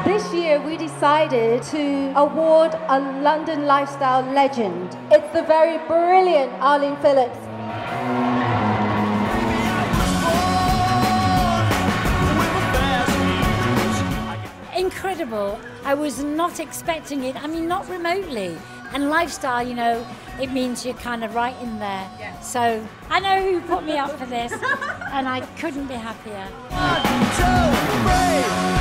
This year we decided to award a London lifestyle legend. It's the very brilliant Arlene Phillips. Incredible. I was not expecting it. I mean, not remotely. And lifestyle, you know, it means you're kind of right in there. Yeah. So I know who put me up for this, and I couldn't be happier. 1, 2, 3.